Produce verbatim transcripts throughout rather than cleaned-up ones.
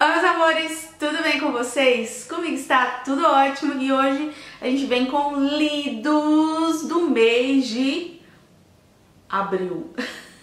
Oi, meus amores, tudo bem com vocês? Comigo está tudo ótimo e hoje a gente vem com lidos do mês de abril.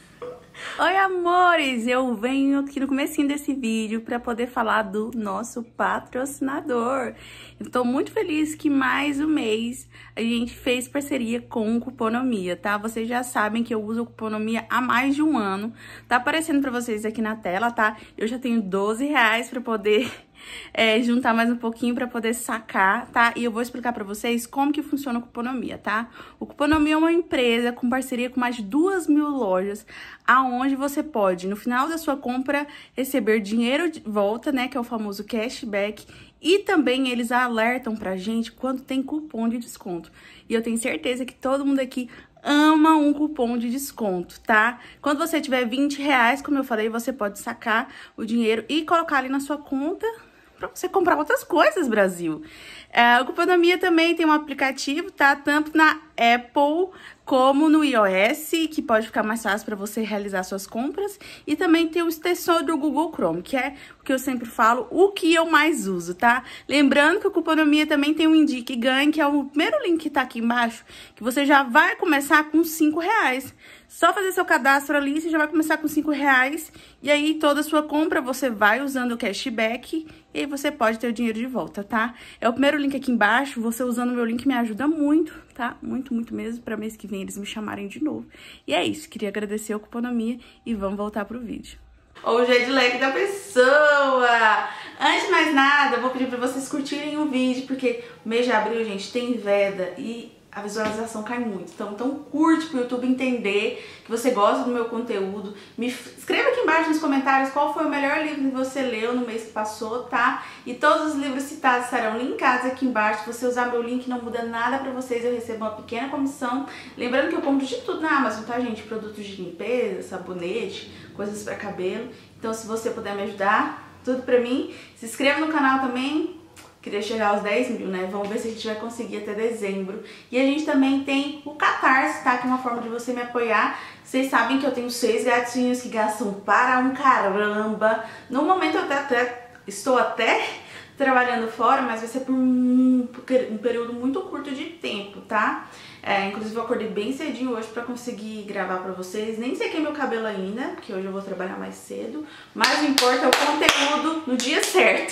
Oi, amores! Eu venho aqui no comecinho desse vídeo para poder falar do nosso patrocinador. Estou muito feliz que mais um mês a gente fez parceria com o Cuponomia, tá? Vocês já sabem que eu uso o Cuponomia há mais de um ano. Tá aparecendo para vocês aqui na tela, tá? Eu já tenho doze reais para poder... É, juntar mais um pouquinho para poder sacar, tá? E eu vou explicar para vocês como que funciona o Cuponomia, tá? O Cuponomia é uma empresa com parceria com mais de duas mil lojas, aonde você pode, no final da sua compra, receber dinheiro de volta, né? Que é o famoso cashback. E também eles alertam pra gente quando tem cupom de desconto. E eu tenho certeza que todo mundo aqui ama um cupom de desconto, tá? Quando você tiver vinte reais, como eu falei, você pode sacar o dinheiro e colocar ali na sua conta para você comprar outras coisas, Brasil. É, o Cuponomia também tem um aplicativo, tá? Tanto na Apple como no iOS, que pode ficar mais fácil para você realizar suas compras. E também tem o extensor do Google Chrome, que é o que eu sempre falo, o que eu mais uso, tá? Lembrando que o Cuponomia também tem o Indique e Ganhe, que é o primeiro link que tá aqui embaixo, que você já vai começar com cinco reais. Só fazer seu cadastro ali, você já vai começar com cinco reais. E aí, toda a sua compra, você vai usando o cashback e aí você pode ter o dinheiro de volta, tá? É o primeiro link aqui embaixo. Você usando o meu link me ajuda muito, tá? Muito, muito mesmo, para mês que vem eles me chamarem de novo. E é isso, queria agradecer ao Cuponomia e vamos voltar pro vídeo. O jet lag da pessoa! Antes de mais nada, eu vou pedir para vocês curtirem o vídeo, porque o mês de abril, gente, tem veda e a visualização cai muito. Então, então curte pro YouTube entender que você gosta do meu conteúdo. Me escreva aqui embaixo nos comentários qual foi o melhor livro que você leu no mês que passou, tá? E todos os livros citados estarão linkados aqui embaixo. Se você usar meu link, não muda nada pra vocês, eu recebo uma pequena comissão. Lembrando que eu compro de tudo na Amazon, tá, gente? Produtos de limpeza, sabonete, coisas pra cabelo. Então, se você puder me ajudar, tudo pra mim. Se inscreva no canal também. Queria chegar aos dez mil, né? Vamos ver se a gente vai conseguir até dezembro. E a gente também tem o Catarse, tá? Que é uma forma de você me apoiar. Vocês sabem que eu tenho seis gatinhos que gastam para um caramba. No momento eu até, até estou até trabalhando fora, mas vai ser por um, um período muito curto de tempo, tá? É, inclusive eu acordei bem cedinho hoje pra conseguir gravar pra vocês. Nem sequei meu cabelo ainda, porque hoje eu vou trabalhar mais cedo. Mas o que importa é o conteúdo no dia certo.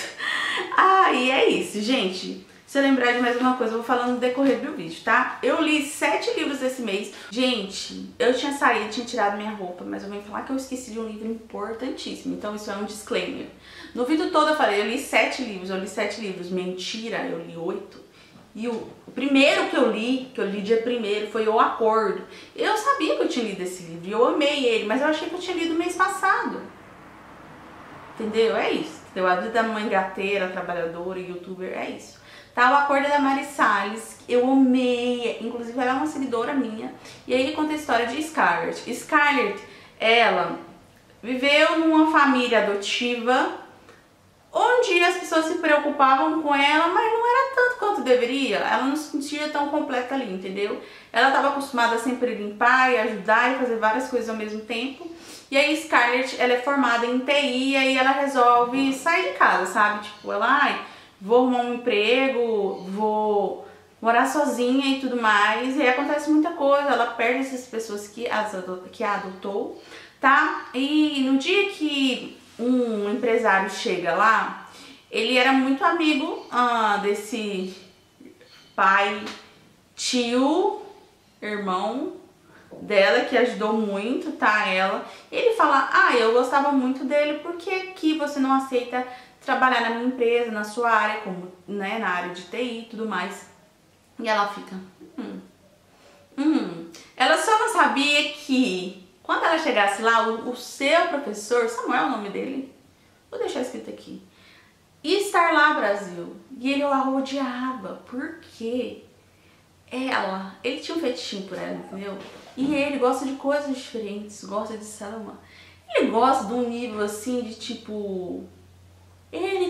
Ah, e é isso, gente. Se eu lembrar de mais uma coisa, eu vou falando no decorrer do vídeo, tá? Eu li sete livros esse mês. Gente, eu tinha saído, tinha tirado minha roupa, mas eu venho falar que eu esqueci de um livro importantíssimo. Então isso é um disclaimer. No vídeo todo eu falei, eu li sete livros, eu li sete livros. Mentira, eu li oito. E o, o primeiro que eu li, que eu li dia primeiro, foi O Acordo. Eu sabia que eu tinha lido esse livro e eu amei ele, mas eu achei que eu tinha lido mês passado. Entendeu? É isso. Entendeu? A vida da mãe gateira, trabalhadora, youtuber, é isso. Tá, O Acordo da Mari Salles, eu amei, inclusive ela é uma seguidora minha. E aí conta a história de Scarlett. Scarlett, ela viveu numa família adotiva, onde as pessoas se preocupavam com ela, mas não era tanto quanto deveria. Ela não se sentia tão completa ali, entendeu? Ela estava acostumada a sempre limpar e ajudar e fazer várias coisas ao mesmo tempo. E aí Scarlett, ela é formada em T I e aí ela resolve sair de casa, sabe? Tipo, ela, ai, vou arrumar um emprego, vou morar sozinha e tudo mais. E aí acontece muita coisa, ela perde essas pessoas que, as adot que a adotou, tá? E no dia que um empresário chega lá, ele era muito amigo ah, desse pai, tio, irmão dela, que ajudou muito, tá, ela. Ele fala, ah, eu gostava muito dele, porque aqui você não aceita trabalhar na minha empresa, na sua área, como, né, na área de T I e tudo mais. E ela fica, hum, hum. Ela só não sabia que quando ela chegasse lá, o, o seu professor, Samuel é o nome dele, vou deixar escrito aqui, ia estar lá, Brasil. E ele a odiava, porque ela, ele tinha um fetichinho por ela, entendeu? E ele gosta de coisas diferentes, gosta de Salma. Ele gosta de um nível assim de tipo, ele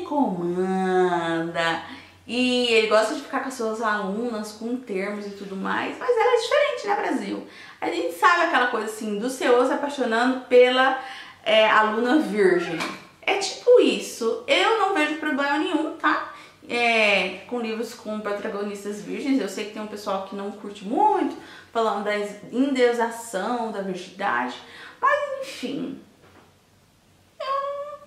comanda, e ele gosta de ficar com as suas alunas, com termos e tudo mais, mas ela é diferente, né, Brasil? A gente sabe aquela coisa assim, do Senhor se apaixonando pela é, aluna virgem. É tipo isso. Eu não vejo problema nenhum, tá? É, com livros com protagonistas virgens. Eu sei que tem um pessoal que não curte muito, falando da endeusação da virgindade, mas enfim, eu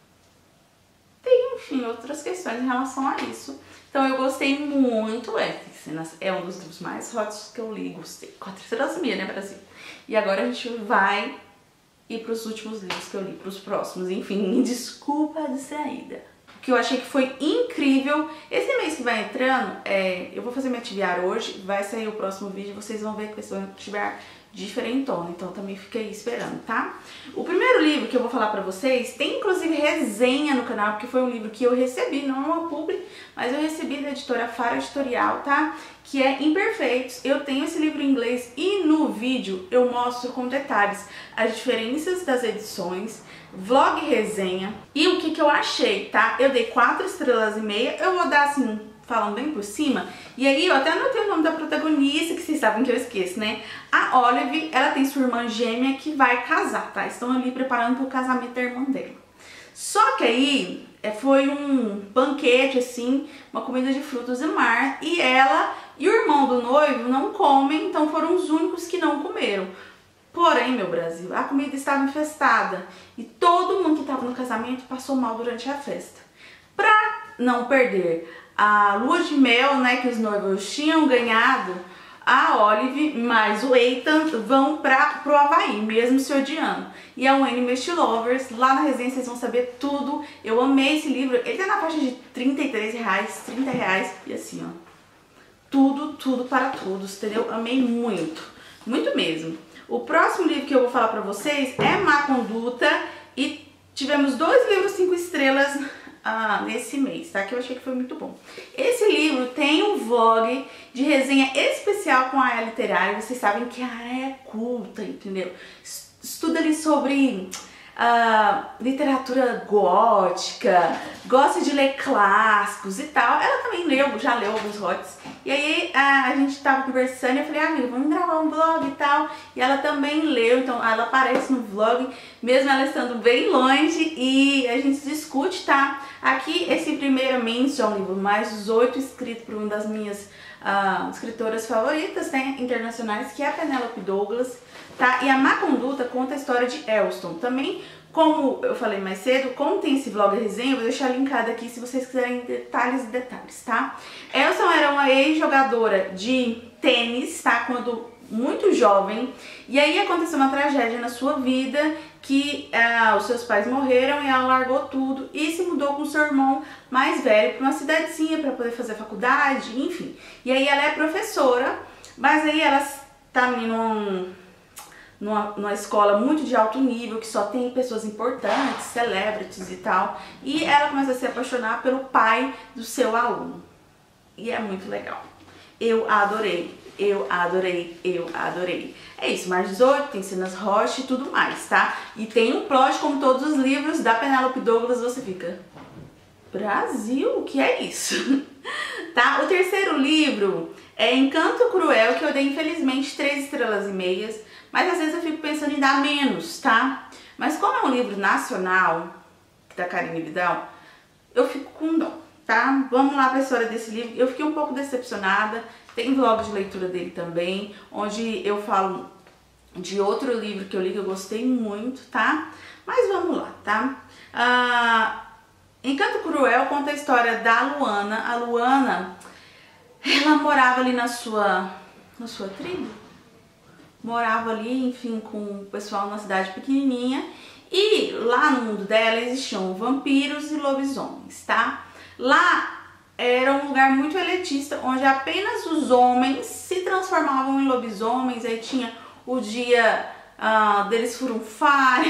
tenho, enfim, outras questões em relação a isso. Então eu gostei muito, é, é um dos livros mais hot que eu li, gostei. Quatro estrelas e meia, né, Brasil? E agora a gente vai ir para os últimos livros que eu li, para os próximos, enfim, me desculpa a distraída. O que eu achei que foi incrível, esse mês que vai entrando, é, eu vou fazer minha tibiar hoje, vai sair o próximo vídeo, vocês vão ver que vai ser uma tibiar diferentona, então também fica aí esperando, tá? O primeiro livro que eu vou falar pra vocês, tem inclusive resenha no canal, porque foi um livro que eu recebi, não é uma publi, mas eu recebi da editora Faro Editorial, tá? Que é Imperfeitos. Eu tenho esse livro em inglês e no vídeo eu mostro com detalhes as diferenças das edições, vlog resenha e o que que eu achei, tá? Eu dei quatro estrelas e meia, eu vou dar assim, falando bem por cima, e aí eu até anotei o nome da protagonista, que vocês sabem que eu esqueço, né? A Olive, ela tem sua irmã gêmea que vai casar, tá? Estão ali preparando pro casamento da irmã dela. Só que aí foi um banquete, assim, uma comida de frutos do mar, e ela e o irmão do noivo não comem, então foram os únicos que não comeram. Porém, meu Brasil, a comida estava infestada e todo mundo que estava no casamento passou mal durante a festa. Pra não perder a lua de mel, né, que os noivos tinham ganhado, a Olive mais o Ethan vão para pro Havaí, mesmo se odiando. E é o Enemies to Lovers, lá na resenha vocês vão saber tudo. Eu amei esse livro, ele tá na faixa de trinta e três reais, trinta reais, e assim, ó, tudo, tudo para todos, entendeu? Amei muito, muito mesmo. O próximo livro que eu vou falar pra vocês é Má Conduta, e tivemos dois livros cinco estrelas ah, nesse mês, tá? Que eu achei que foi muito bom. Esse livro tem um vlog de resenha especial com a Aya Literária. Vocês sabem que a Aya é culta, entendeu? Estuda ali sobre uh, literatura gótica, gosta de ler clássicos e tal. Ela também leu, já leu alguns hots. E aí a, a gente tava conversando e eu falei, ah, amiga, vamos gravar um vlog e tal. E ela também leu, então ela aparece no vlog, mesmo ela estando bem longe, e a gente discute, tá? Aqui, esse primeiramente é um livro mais dezoito, escrito por uma das minhas uh, escritoras favoritas, né, internacionais, que é a Penélope Douglas, tá? E a Má Conduta conta a história de Elston. Também, como eu falei mais cedo, como tem esse vlog resenha, eu vou deixar linkado aqui se vocês quiserem detalhes e detalhes, tá? Elston era uma ex-jogadora de tênis, tá? Quando muito jovem, e aí aconteceu uma tragédia na sua vida, que ah, os seus pais morreram e ela largou tudo e se mudou com seu irmão mais velho para uma cidadezinha para poder fazer faculdade, enfim. E aí ela é professora, mas aí ela tá num, numa, numa escola muito de alto nível, que só tem pessoas importantes, celebrities e tal, e ela começa a se apaixonar pelo pai do seu aluno. E é muito legal. Eu adorei. Eu adorei, eu adorei. É isso, mais dezoito, tem cenas rocha e tudo mais, tá? E tem um plot, como todos os livros da Penélope Douglas, você fica... Brasil, o que é isso? Tá? O terceiro livro é Encanto Cruel, que eu dei, infelizmente, três estrelas e meias, mas às vezes eu fico pensando em dar menos, tá? Mas como é um livro nacional, da Karine Vidal, eu fico com dó, tá? Vamos lá para a história desse livro. Eu fiquei um pouco decepcionada. Tem vlog de leitura dele também, onde eu falo de outro livro que eu li que eu gostei muito, tá? Mas vamos lá, tá? Ah, Encanto Cruel conta a história da Luana. A Luana, ela morava ali na sua, na sua tribo. Morava ali, enfim, com o pessoal numa cidade pequenininha. E lá no mundo dela existiam vampiros e lobisomens, tá? Lá era um lugar muito elitista, onde apenas os homens se transformavam em lobisomens. Aí tinha o dia uh, deles furunfarem.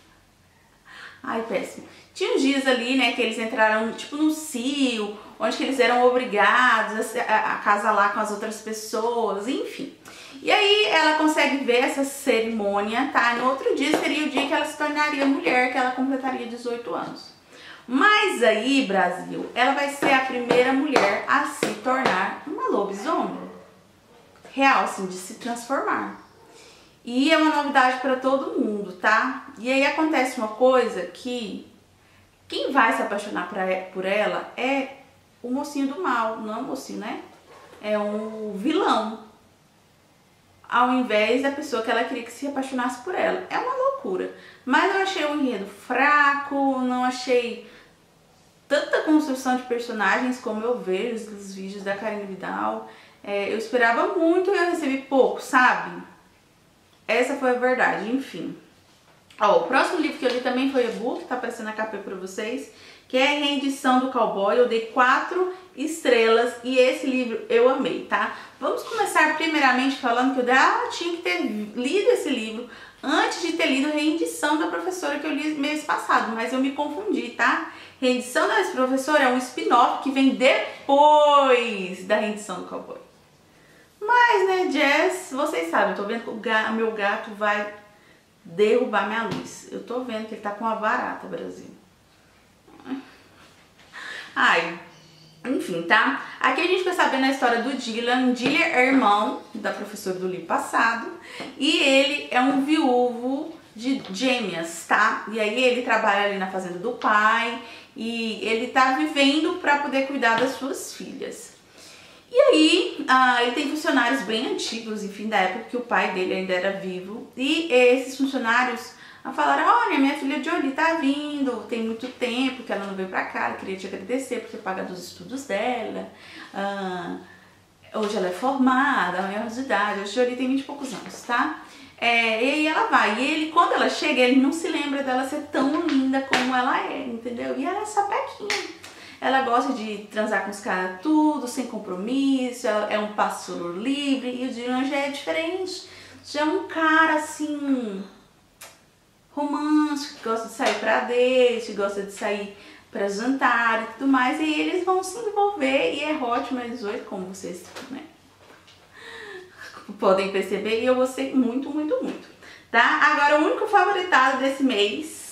Ai, péssimo. Tinha uns dias ali, né, que eles entraram tipo no cio, onde que eles eram obrigados a, a, a casalar com as outras pessoas, enfim. E aí ela consegue ver essa cerimônia, tá? No outro dia seria o dia que ela se tornaria mulher, que ela completaria dezoito anos. Mas aí, Brasil, ela vai ser a primeira mulher a se tornar uma lobisomem. Real, assim, de se transformar. E é uma novidade para todo mundo, tá? E aí acontece uma coisa que quem vai se apaixonar pra, por ela é o mocinho do mal, não é o mocinho, né? É um vilão, ao invés da pessoa que ela queria que se apaixonasse por ela. É uma loucura. Mas eu achei o enredo fraco, não achei tanta construção de personagens como eu vejo nos vídeos da Karine Vidal. É, eu esperava muito e eu recebi pouco, sabe? Essa foi a verdade, enfim. Ó, o próximo livro que eu li também foi e-book, tá aparecendo na capa pra vocês, que é a Rendição do Cowboy. Eu dei quatro estrelas e esse livro eu amei, tá? Vamos começar primeiramente falando que eu ah, tinha que ter lido esse livro antes de ter lido Rendição da Professora, que eu li mês passado, mas eu me confundi, tá? Rendição da Professora é um spin-off que vem depois da Rendição do Cowboy. Mas, né, Jess, vocês sabem, eu tô vendo que o gato, meu gato vai derrubar minha luz. Eu tô vendo que ele tá com uma barata, Brasil. Ai, enfim, tá? Aqui a gente vai sabendo a história do Dylan. Dylan é irmão da professora do livro passado e ele é um viúvo de gêmeas, tá? E aí ele trabalha ali na fazenda do pai e ele tá vivendo para poder cuidar das suas filhas. E aí, ah, ele tem funcionários bem antigos, enfim, da época que o pai dele ainda era vivo. E esses funcionários falaram, olha, minha filha Jolie tá vindo, tem muito tempo que ela não veio pra cá, ela queria te agradecer por ter pagado os estudos dela. Ah, hoje ela é formada, maior de idade, hoje Jolie tem vinte e poucos anos, tá? É, e aí ela vai, e ele, quando ela chega, ele não se lembra dela ser tão linda como ela é, entendeu? E ela é sapequinha. Ela gosta de transar com os caras tudo, sem compromisso, ela é um pastor livre, e o Dylan já é diferente. Já é um cara, assim, romântico, que gosta de sair pra date, gosta de sair pra jantar e tudo mais. E eles vão se envolver, e é Hot mais dezoito, como vocês, né, podem perceber, e eu gostei muito, muito, muito. Tá? Agora, o único favoritado desse mês...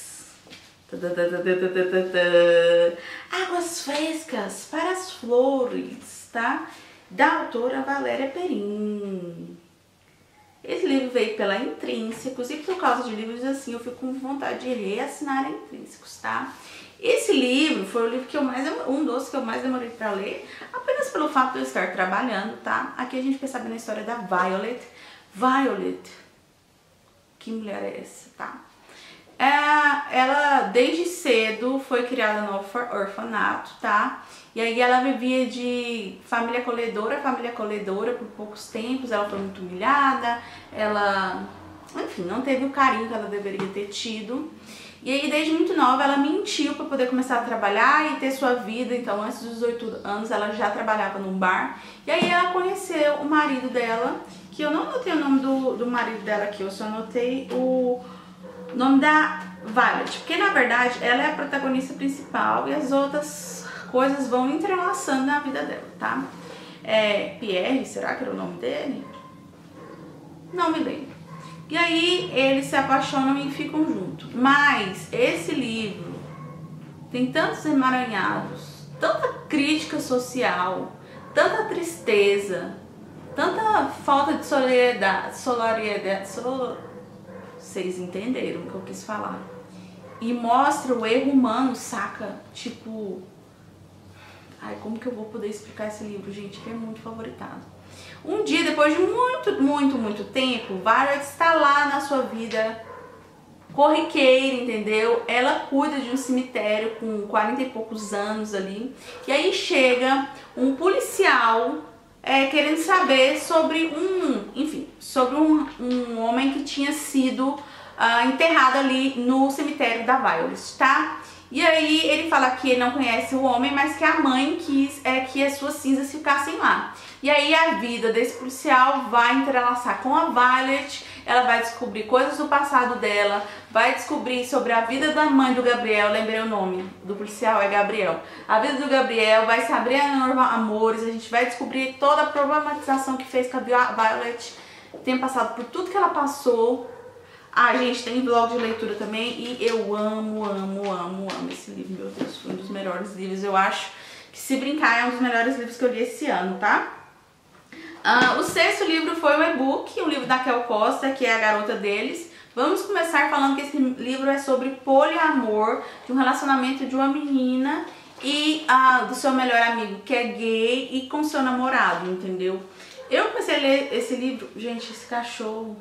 Águas Frescas para as Flores, tá? Da autora Valéria Perin. Esse livro veio pela Intrínsecos e por causa de livros assim eu fico com vontade de reassinar a Intrínsecos, tá? Esse livro foi o livro que eu mais, um dos que eu mais demorei para ler, apenas pelo fato de eu estar trabalhando, tá? Aqui a gente quer saber a história da Violet. Violet, que mulher é essa, tá? É, ela desde cedo foi criada no orfanato, tá? E aí ela vivia de família acolhedora a família acolhedora por poucos tempos, ela foi muito humilhada, ela, enfim, não teve o carinho que ela deveria ter tido. E aí desde muito nova ela mentiu para poder começar a trabalhar e ter sua vida, então antes dos dezoito anos ela já trabalhava num bar. E aí ela conheceu o marido dela, que eu não anotei o nome do, do marido dela aqui, eu só anotei o... O nome da Violet, porque na verdade ela é a protagonista principal e as outras coisas vão entrelaçando na vida dela, tá? É, Pierre, será que era o nome dele? Não me lembro. E aí eles se apaixonam e ficam juntos. Mas esse livro tem tantos emaranhados, tanta crítica social, tanta tristeza, tanta falta de solidariedade, solidariedade, solidariedade vocês entenderam o que eu quis falar. E mostra o erro humano, saca? Tipo... Ai, como que eu vou poder explicar esse livro, gente? Que é muito favoritado. Um dia, depois de muito, muito, muito tempo, Violet está lá na sua vida corriqueira, entendeu? Ela cuida de um cemitério com quarenta e poucos anos ali. E aí chega um policial... É, querendo saber sobre um, enfim, sobre um, um homem que tinha sido uh, enterrado ali no cemitério da Violet, tá? E aí ele fala que ele não conhece o homem, mas que a mãe quis é, que as suas cinzas ficassem lá. E aí a vida desse policial vai entrelaçar com a Violet, ela vai descobrir coisas do passado dela, vai descobrir sobre a vida da mãe do Gabriel, lembrei o nome do policial, é Gabriel. A vida do Gabriel, vai se abrir a amores, a gente vai descobrir toda a problematização que fez com a Violet, tem passado por tudo que ela passou. A gente tem vlog de leitura também e eu amo, amo, amo, amo esse livro, meu Deus, foi um dos melhores livros, eu acho que se brincar é um dos melhores livros que eu li esse ano, tá? Uh, o sexto livro foi o e-book, um livro da Kel Costa, que é a garota deles. Vamos começar falando que esse livro é sobre poliamor, de um relacionamento de uma menina e ah, do seu melhor amigo que é gay e com seu namorado, entendeu? Eu comecei a ler esse livro, gente, esse cachorro.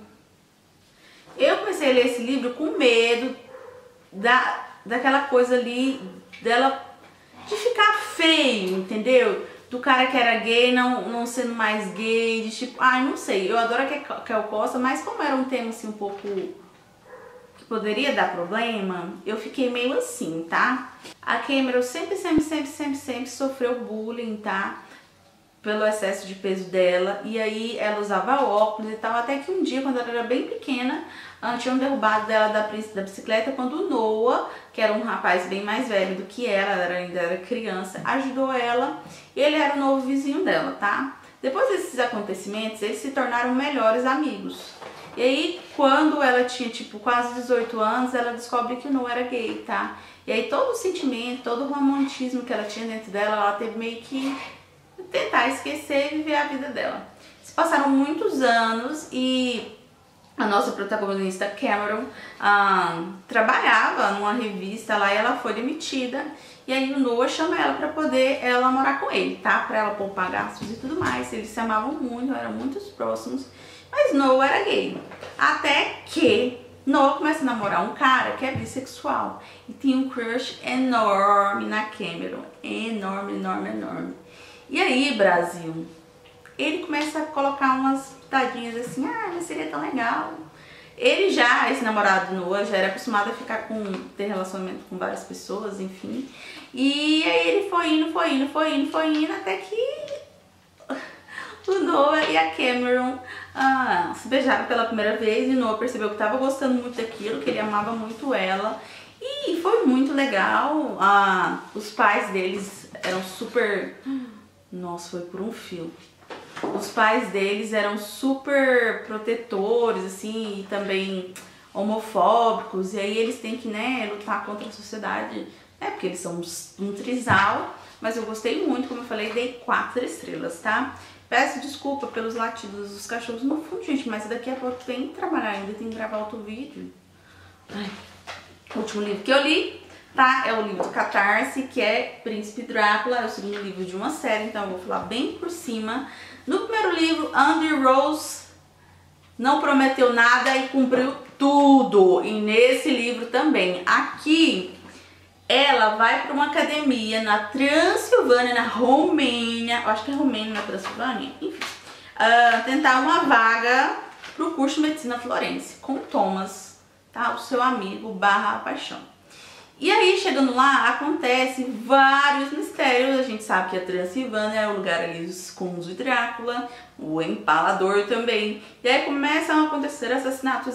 Eu comecei a ler esse livro com medo da, daquela coisa ali, dela, de ficar feio, entendeu? Do cara que era gay não, não sendo mais gay, de tipo, ai, não sei, eu adoro a Kel Costa, mas como era um tema assim um pouco que poderia dar problema, eu fiquei meio assim, tá? A Cameron sempre, sempre, sempre, sempre, sempre sofreu bullying, tá? Pelo excesso de peso dela, e aí ela usava óculos e tal, até que um dia, quando ela era bem pequena, tinham derrubado dela da, da bicicleta, quando o Noah, que era um rapaz bem mais velho do que ela, ela ainda era criança, ajudou ela, e ele era o novo vizinho dela, tá? Depois desses acontecimentos, eles se tornaram melhores amigos. E aí, quando ela tinha, tipo, quase dezoito anos, ela descobre que o Noah era gay, tá? E aí todo o sentimento, todo o romantismo que ela tinha dentro dela, ela teve meio que tentar esquecer e viver a vida dela. Se passaram muitos anos e a nossa protagonista Cameron ah, trabalhava numa revista lá e ela foi demitida. E aí o Noah chama ela pra poder ela morar com ele, tá? Pra ela poupar gastos e tudo mais. Eles se amavam muito, eram muito próximos. Mas Noah era gay. Até que Noah começa a namorar um cara que é bissexual. E tem um crush enorme na Cameron. Enorme, enorme, enorme. E aí, Brasil, ele começa a colocar umas pitadinhas assim, ah, mas seria tão legal. Ele já, esse namorado do Noah, já era acostumado a ficar com, ter relacionamento com várias pessoas, enfim. E aí ele foi indo, foi indo, foi indo, foi indo, até que o Noah e a Cameron ah, se beijaram pela primeira vez. E o Noah percebeu que estava gostando muito daquilo, que ele amava muito ela. E foi muito legal. Ah, os pais deles eram super... Nossa, foi por um fio. Os pais deles eram super protetores, assim, e também homofóbicos. E aí eles têm que, né, lutar contra a sociedade, né, porque eles são um, um trisal. Mas eu gostei muito, como eu falei, dei quatro estrelas, tá? Peço desculpa pelos latidos dos cachorros no fundo, gente, mas daqui a pouco tem que trabalhar ainda, tem que gravar outro vídeo. Ai. O último livro que eu li, tá? É o livro do Catarse, que é Príncipe Drácula, é o segundo livro de uma série, então eu vou falar bem por cima. No primeiro livro, Andy Rose não prometeu nada e cumpriu tudo. E nesse livro também. Aqui, ela vai para uma academia na Transilvânia, na Romênia, eu acho que é Romênia, na Transilvânia, enfim, uh, tentar uma vaga pro curso de Medicina Florense, com Thomas, tá? O seu amigo barra paixão. E aí, chegando lá, acontece vários mistérios. A gente sabe que a Transilvânia é o lugar ali dos contos de Drácula, o Empalador também. E aí começam a acontecer assassinatos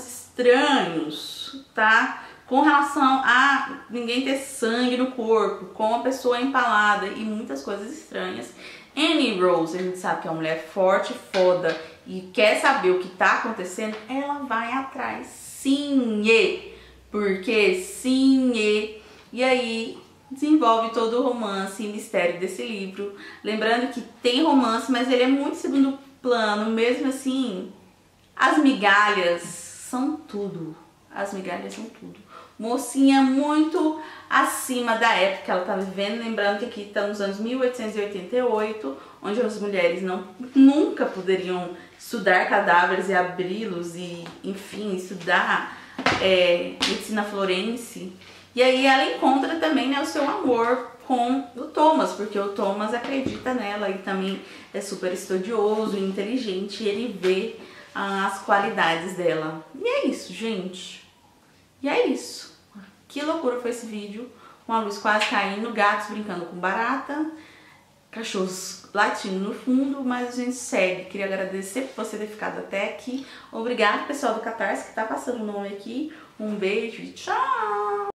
estranhos, tá? Com relação a ninguém ter sangue no corpo, com a pessoa empalada e muitas coisas estranhas. Annie Rose, a gente sabe que é uma mulher forte, foda e quer saber o que tá acontecendo, ela vai atrás, sim, e... Porque sim, e, e aí desenvolve todo o romance e mistério desse livro. Lembrando que tem romance, mas ele é muito segundo plano, mesmo assim, as migalhas são tudo. As migalhas são tudo. Mocinha muito acima da época que ela tá vivendo. Lembrando que aqui está nos anos mil oitocentos e oitenta e oito, onde as mulheres não, nunca poderiam estudar cadáveres e abri-los e, enfim, estudar... É, medicina florense. E aí ela encontra também, né, o seu amor com o Thomas, porque o Thomas acredita nela e também é super estudioso e inteligente, e ele vê ah, as qualidades dela. E é isso, gente. E é isso. Que loucura foi esse vídeo, com a luz quase caindo, gatos brincando com barata, cachorros latindo no fundo, mas a gente segue. Queria agradecer por você ter ficado até aqui. Obrigada, pessoal do Catarse, que tá passando o nome aqui. Um beijo e tchau!